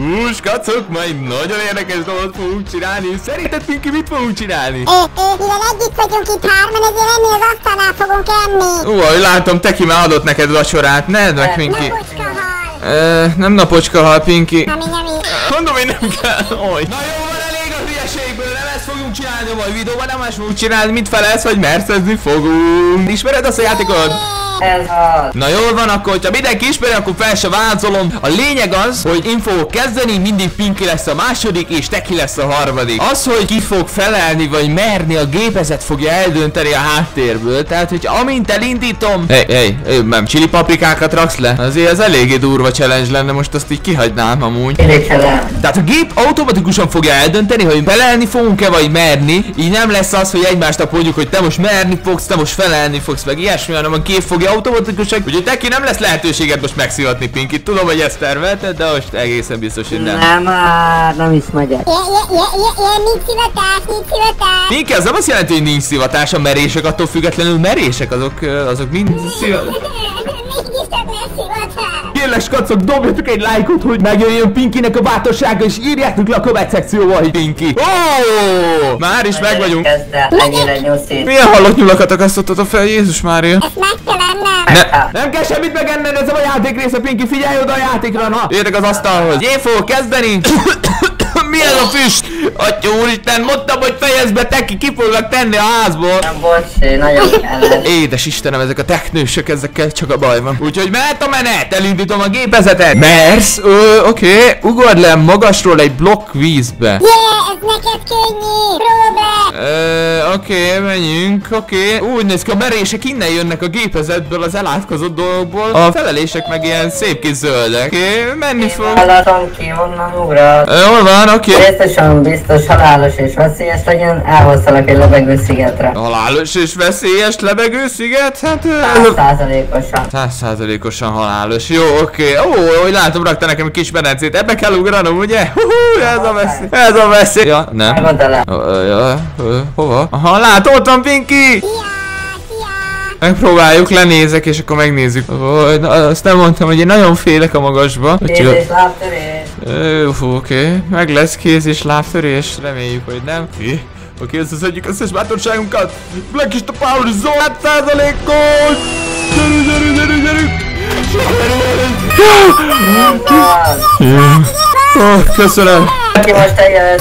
Skacok, majd nagyon érdekes dolgot fogunk csinálni. Szerinted, Pinky, mit fogunk csinálni? Mivel együtt vagyunk itt hárman, ezért ennél az asztalnál fogunk enni. Ahogy látom, Teki már adott neked vacsorát. Ne edd meg, Pinky. Nem napocska hal, Pinky. Mondom, hogy nem kell. Oly. Na jó, van elég a hülyeségből, nem ezt fogunk csinálni a mai videóban, nem más fogunk csinálni, mint felelsz, vagy mercezni fogunk. Ismered azt a játékot? Ez az. Na jól van, akkor, hogyha mindenki ismeri, akkor fel se vázolom. A lényeg az, hogy én fogok kezdeni, mindig Pinky lesz a második, és Teki lesz a harmadik. Az, hogy ki fog felelni, vagy merni, a gépezet fogja eldönteni a háttérből. Tehát, hogy amint elindítom... Hey, nem chili paprikákat raksz le? Azért ez eléggé durva challenge lenne, most azt így kihagynám amúgy. Tehát a gép automatikusan fogja eldönteni, hogy felelni fogunk-e, vagy merni. Így nem lesz az, hogy egymásnak mondjuk, hogy te most merni fogsz, te most felelni fogsz, meg ilyesmi, hanem a gép fogja automatikusan, úgyhogy neki nem lesz lehetőséget most megszivatni Pinky. Tudom, hogy ezt tervelted, de most egészen biztos, hogy nem. Nem is megyek. Nincs szivatás. Pinky, az nem azt jelenti, hogy nincs szivatás, a merések attól függetlenül merések, azok mind szivatás. Kérlek, skacok, dobjatok egy lájkot, hogy megjöjjön Pinkynek a bátorsága, és írjátok le a komment szekcióba, hogy Pinky. Már is meg vagyunk. Milyen halott nyulakat akasztottatok fel, Jézus Mária? Ezt meg kell ennem. Nem kell semmit megenned, ez a játék része, Pinky, figyelj oda a játékra, na! Jöjjetek az asztalhoz. Én fogok kezdeni. Mi ez a füst? Atya úristen, mondtam, hogy fejezd be, Teki, ki foglak tenni a házból. Nem, bocs, nagyon kellett. Édes Istenem, ezek a technősök, ezekkel csak a baj van. Úgyhogy mehet a menet, elindítom a gépezetet. Mersz? Oké. Ugorj le magasról egy blokk vízbe. Ez neked könnyű. Próbál. Oké, menjünk, oké. Úgy néz ki, a merések innen jönnek a gépezetből, az elátkozott dolgokból. A felelések meg ilyen szép kis zöldek. Oké, menni fog. Hallatom ki, onnan ugrat. Jól van, oké. Biztos halálos és veszélyes legyen, elhoztalak egy lebegő szigetre. Halálos és veszélyes lebegő sziget? Hát... 100%-osan. 100%-osan halálos. Jó, oké. Hogy látom, rakta nekem egy kis medencét. Ebbe kell ugranom, ugye? Ez a veszély. Ja, nem. Hova? Aha, látom, ott van Pinky! Megpróbáljuk, lenézek, és akkor megnézzük. Azt nem mondtam, hogy én nagyon félek a magasba. Kéz és lábtörés. Oké. Meg lesz kéz és lábtörés. Reméljük, hogy nem. Oké, összeszedjük összes bátorságunkat. Blackista Power Zone 100%-os! Gyerünk! Köszönöm. Ki most eljött.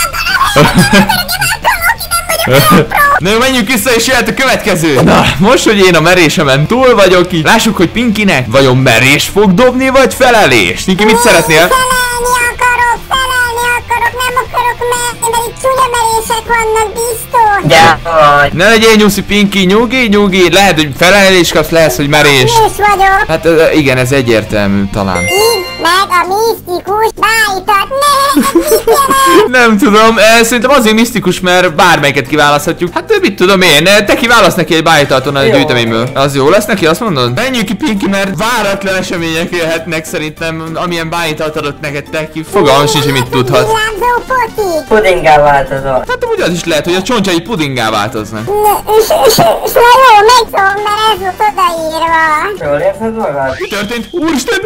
Na jó, menjünk vissza, és jöhet a következő. Na, most, hogy én a merésemen túl vagyok, így lássuk, hogy Pinkynek vajon merés fog dobni, vagy felelés? Pinky, mit szeretnél? Felelni akarok, nem akarok menni, mert itt csúnya merések vannak, biztos. Gyere. Ne legyél nyuszi, Pinky, nyugi, lehet, hogy felelés kapsz, lehet, hogy merés. Is vagyok. Hát igen, ez egyértelmű talán. Így meg a misztikus beállított. Nem tudom, szerintem azért misztikus, mert bármelyiket kiválaszthatjuk. Hát mit tudom én, te kiválasz neki egy beállítaton a gyűjteményből. Az jó lesz neki, azt mondod? Menjünk ki, Pinky, mert váratlan események jöhetnek szerintem, amilyen beállítat adott neked Teki. Fogalmam sincs, hogy mit tudhat. Villámzó poti. Pudingá változol. Hát amúgy az is lehet, hogy a csontjai pudingá változnak. És na jó, megszom, mert ez volt odaírva. Jól érzed magad? Mi történt? Úristen!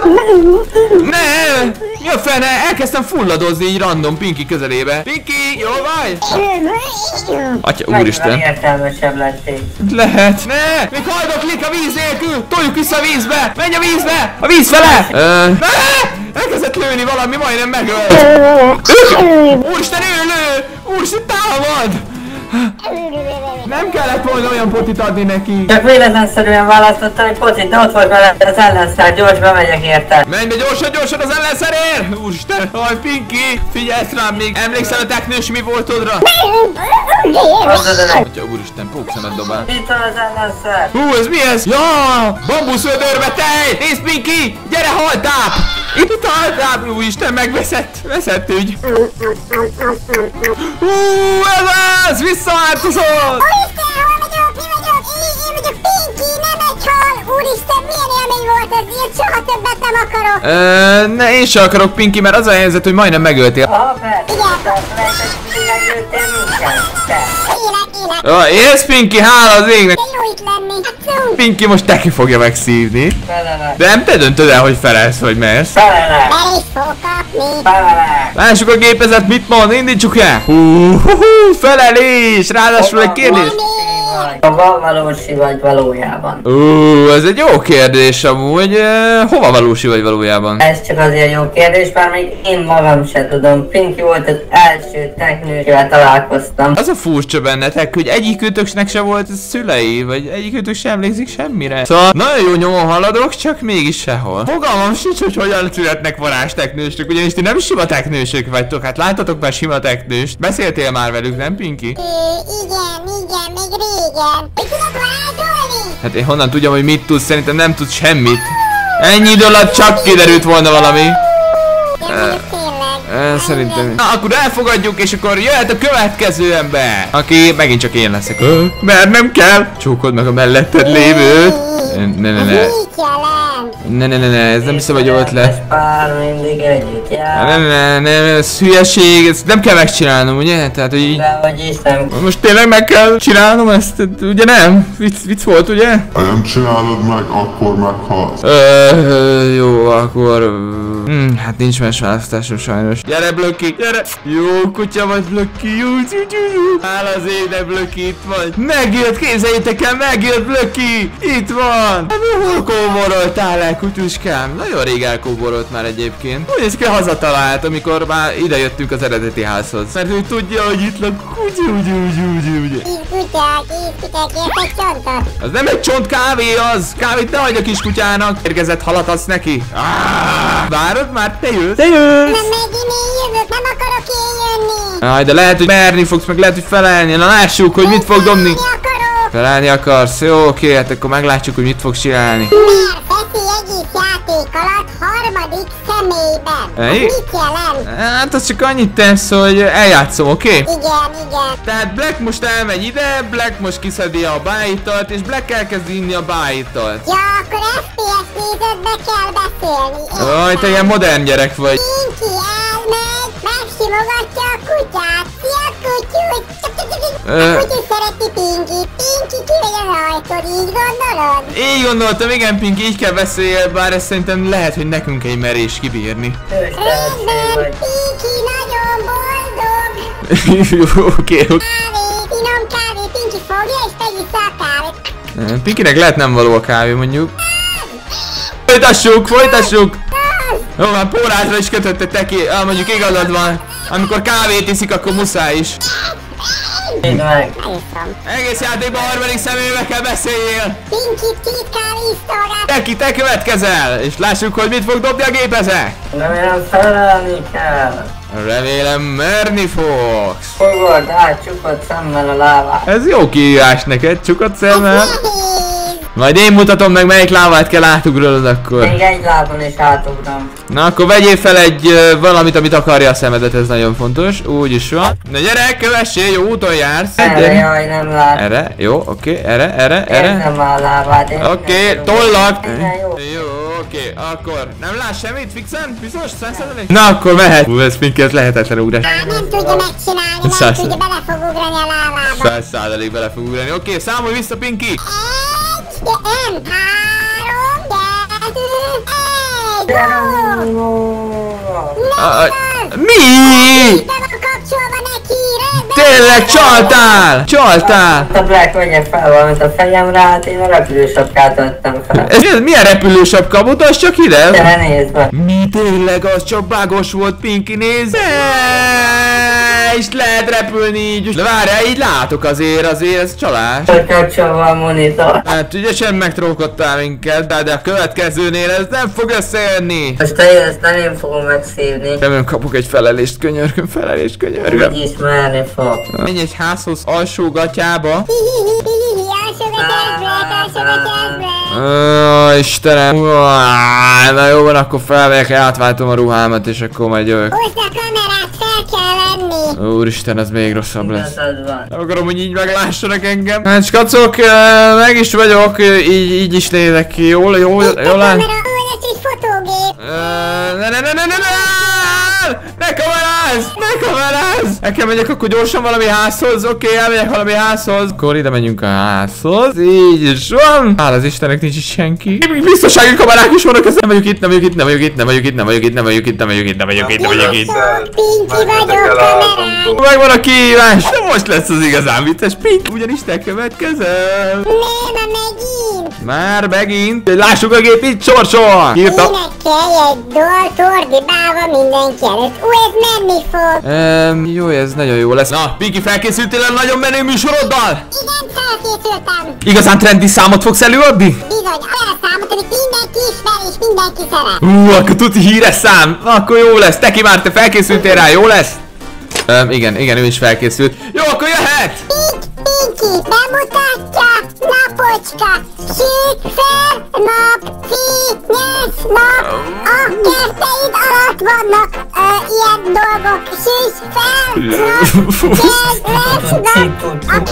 Ne! Mi a fene? Elkezdtem fulladozni így random Pinky közelébe. Pinky, jól vagy? Atya, úristen. Értelmesebb lettél. Lehet. Ne! Még haldoklik a víz nélkül! Toljuk vissza a vízbe! Menj a vízbe! A víz fele! Ne! Elkezdett lőni valami, majdnem megölt. Úristen, lő! Úristen, támad! Nem kellett volna olyan potit adni neki. Csak véletlenszerűen választottam egy potit, de ott volt mellett az ellenszer, gyors bemegyek érte. Menj be gyorsan az ellenszerér! Úristen, haj Pinky! Figyelj rám még! Emlékszel a teknős mi voltodra? Atya úristen, pókszemet dobál. Itt van az ellenszer. Ez mi ez? Ja! Bambuszödörbe tej! Nézd Pinky! Gyere, haltáp! Itt haltáp! Úristen, megveszett! Veszett ügy! Ez az! Visszaváltozott! Úristen, hol vagyok? Mi vagyok? Én vagyok Pinky, nem egy hal! Úristen, milyen élmény volt volt ez, ilyet soha többet nem akarok. Ne, én sem akarok, Pinky, mert az a helyzet, hogy majdnem megöltél. Aha, persze, megöltél minket. Élsz, Pinky, hála az égnek. De jó itt lenni. Pinky most neki fogja megszívni. Felelek. De nem te döntöd el, hogy felelsz vagy mersz. Felelek. Be is fog kapni. Felelek. Lássuk a gépezet, mit mond, indítsuk el. Felelés, ráadásul egy kérdés. Hova valósi vagy valójában? Ez egy jó kérdés amúgy. Hova valósi vagy valójában? Ez csak azért jó kérdés, mert még én magam se tudom. Pinky volt az első teknőkivel találkoztam. Az a furcsa bennetek, hogy egyikőtöknek se volt szülei, vagy egyikőtök sem emlékszik semmire. Szóval nagyon jó nyomon haladok, csak mégis sehol. Fogalmam sincs, hogy hogyan születnek varázsteknősök, ugyanis ti nem sima teknősök vagytok, hát láttatok már sima teknőst. Beszéltél már velük, nem, Pinky? Igen, még régen. Hogy tudok varázsolni? Hát én honnan tudjam, hogy mit tudsz, szerintem nem tudsz semmit. Ennyi idő alatt csak kiderült volna valami. Tényleg. Szerintem. Na, akkor elfogadjuk, és akkor jöhet a következő ember, aki megint csak én leszek. Mert nem kell. Csókold meg a melletted lévőt. Ne, Mit jelent? ne, ez nem hiszem, hogy jó ötlet. És pár mindig együtt jár. Ne, ez hülyeség, ezt nem kell megcsinálnom, ugye? Tehát, hogy így... De hogy is nem. Most tényleg meg kell csinálnom ezt, ugye nem? Vicc volt, ugye? Ha nem csinálod meg, akkor meghalsz. Jó, akkor... hát nincs más választásom sajnos. Gyere, Blöki, gyere! Jó kutya vagy, Blöki, jó. Hála az éde, Blöki, itt vagy. Megjött, képzeljétek el, megjött, Blöki! Itt van! Hát hol kóboroltál el, kutyuskám? Nagyon rég elkóborolt már egyébként. Úgy néz ki, hazatalált, amikor már ide jöttünk az eredeti házhoz. Mert ő tudja, hogy itt lak kutya. Kutyák, értek csontot. Az nem egy csont kávé az! Kávét ne hagyj a kis kutyának! Érkezett halat adsz neki? Várod már? Te jössz? Nem, megint én jövök, nem akarok én jönni. Aj, de lehet, hogy merni fogsz, meg lehet, hogy felelni. Na lássuk, hogy mit fog dobni. Felelni akarok. Felelni akarsz? Jó, oké, hát akkor meglátjuk, hogy mit fog csinálni. Mert teszi egész játék alatt harmadik személyben. Ej? Ez mit jelent? Hát az csak annyit tesz, hogy eljátszom, oké? Igen. Tehát Black most elmegy ide, Black most kiszedi a bájitalt, és Black elkezd inni a bájitalt. Ja, akkor FPS nézetbe kell beszélni. Aj, te ilyen modern gyerek vagy. Pinky elmegy, megsimogatja a kutyát. Szia, kutyus! A kutyus szereti Pinky. Pinky kimegy az ajtón, így gondolod? Így gondoltam, igen, Pinky, így kell beszéljél, bár ez szerintem lehet, hogy nekünk egy merés kibírni. Rendben, Pinky nagyon boldog. Jó, oké. Kávé, finom kávé, Pinky fogja és tegy vissza a kávét. Pinkynek lehet nem való a kávé, mondjuk. Folytassuk! Jó, már pórázra is kötöttetek ki, mondjuk igazad van. Amikor kávét iszik, akkor muszáj is. Így meg. Egész játékban harmadik személybe kell beszéljél. Pinky két kávét szolgál. Te következel, és lássuk, hogy mit fog dobni a gépezet. Remélem felelni kell. Remélem merni fogsz. Fogod át csukott szemmel a lávát. Ez jó kihívás neked, csukott szemmel. Nehéz. Majd én mutatom meg, melyik lávát kell átugrolod akkor. Még egy lábon is átugrom. Na akkor vegyél fel egy valamit, amit akarja a szemedet, ez nagyon fontos. Úgy is van. Na gyere, kövessél, jó úton jársz. Erre jaj, nem lát. Erre, jó, oké, erre. Érzem a lábát. Oké, tollak. Jó. Jó, oké, akkor nem látsz semmit, fixen? Biztos? 100%? Na akkor mehet. Ez Pinky, ez lehetetlen ugrás. Nem tudja megcsinálni, nem tudja, bele fog ugrani a lávába. 100% bele fog ugrani. Oké, számolj vissza, Pinky. De nem, 3, 2, 1, Mi? be van kapcsolva neki, rendben. Tényleg csaltál! A Black vegye fel valamit a fejemre, hát én a repülősapkát vettem fel. Ez milyen repülősapka? Mutasd csak ide! Gyere, nézd meg! Mi tényleg, az csak bágos volt, Pinky, nézd! És lehet repülni így. De várjál, így látok azért ez csalás. Hogy kapcsolva a monitor. Hát ügyesen megtrókodtál minket, de a következőnél ez nem fog összejönni. Most te jössz, nem én fogom megszívni. Nem kapok egy felelést, könyörgöm. Úgy ismerni fog. Menj egy házhoz alsó gatyába. Hihihi, alsó Istenem. Na jó van, akkor felvegyek, átváltom a ruhámat, és akkor majd jövök. Húzd a kamerát, fel kell venni. Úristen, az még rosszabb lesz. Igazad van. Nem akarom, hogy így meglássanak engem. Hát skacok, meg is vagyok, így is nézek ki. Jól Itt a áll? kamera, ó, ez egy fotógép. Ne kamerázz! Ne kamerázz! El kell megyek akkor gyorsan valami házhoz. Oké, elmegyek valami házhoz. Akkor ide megyünk a házhoz. Így is van. Hál' az Istennek nincs is senki. Biztonsági kamerák is vannak, nem vagyok itt, nem vagyok itt, nem vagyok itt, nem vagyok itt, nem vagyok itt, nem vagyok itt, nem vagyok itt, nem vagyok itt, nem vagyok itt. Pinky vagyok, kamerán. Megvan a kihívás! De most lesz az igazán vicces. Pink, ugyanis te következel. Nem, megint. Már megint. Lássuk a gép itt sorsol. Írtam. Énekelj egy dalt ordibálva mindenki előtt. Ó, ez menni fog. Jó, ez nagyon jó lesz. Na, Pinky, felkészültél a nagyon menő műsoroddal? Igen, felkészültem. Igazán trendi számot fogsz előadni? Bizony, olyan számot, amit mindenki ismer és mindenki szeret. Akkor tuti híres szám. Akkor jó lesz. Teki már, te felkészültél rá, jó lesz? Igen, ő is felkészült. Jó, akkor jöhet! Pinky bemutatja napocska. Süt fel, nap, fényes nap. A kerteid alatt vannak ilyen dolgok. Süss fel, nap, lesz nap. A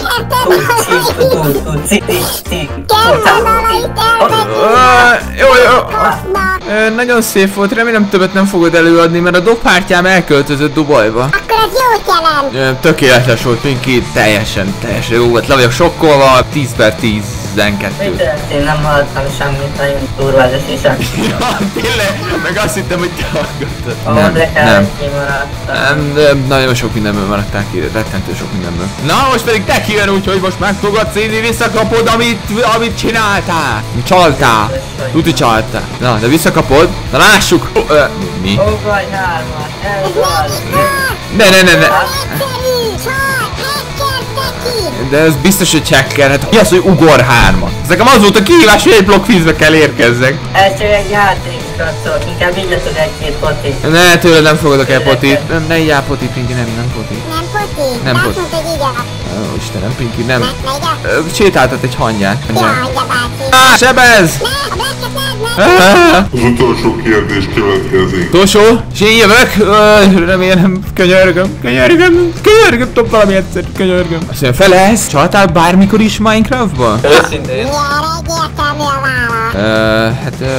kerted alait Jó. Nagyon szép volt, remélem többet nem fogod előadni, mert a dobhártyám elköltözött Dubajba. Akkor az jót jelent. Tökéletes volt, Pinky, teljesen jó volt, le vagyok sokkolva, 10/12. Mi történt? Nem hallottam semmit, nagyon durva az esések. Ja, tényleg, meg azt hittem, hogy te hallgattad. Nem. Kimaradtam. Nagyon sok mindenből maradtál ki, rettentő sok mindenből. Na, most pedig te kijön, úgyhogy most meg fogod színi, visszakapod, amit csináltál. Csaltál. Tuti csaltál. Na, de visszakapod. Na, lássuk. Mi? Ó, vagy hármat, ez az. Ne. Egyszerű, csal, hacker neki. De ez biztos, hogy hacker. Hát mi az, hogy ugor 3-at? Ez nekem az volt a kihívás, hogy egy blokkvízbe kell érkezzek. Ez csak egy játék, skacok. Inkább így letud egy-két potit. Ne, tőle nem fogadok el potit. Nem, így áll potit, Pinky, nem potit. Nem poti? Nem Azt poti. mondta, hogy így a... Ó, Istenem, Pinky, nem. Megy. Sétáltat egy hangyát. Ja, hagyja bácsi. Sebez! Ne, a blacket Az utolsó kérdés következik. Tosó, és én jövök. Remélem, könyörgöm, top valami egyszer, könyörgöm. Azt mondja, felelsz? Csaltál bármikor is Minecraftban? Őszintén. Milyen egyértelmű a válasz.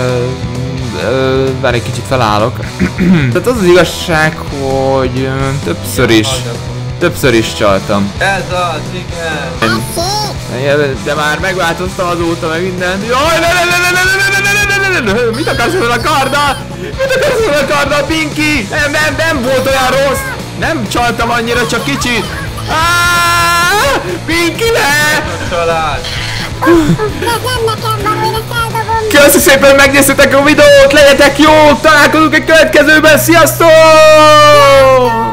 Várj egy kicsit felállok. Tehát az az igazság, hogy többször is csaltam. Ez az, igen. Tessék. De már megváltoztam azóta, meg minden. Jaj, ne. Mit akarsz ezzel a karddal? Mit akarsz ezzel a karddal, Pinky? Nem volt olyan rossz. Nem csaltam annyira, csak kicsit. Pinky, ne! Család. Ez nem nekem van, hogy ezt eldobom. Köszönöm szépen, hogy megnéztétek a videót, legyetek jók, találkozunk egy következőben, sziasztok!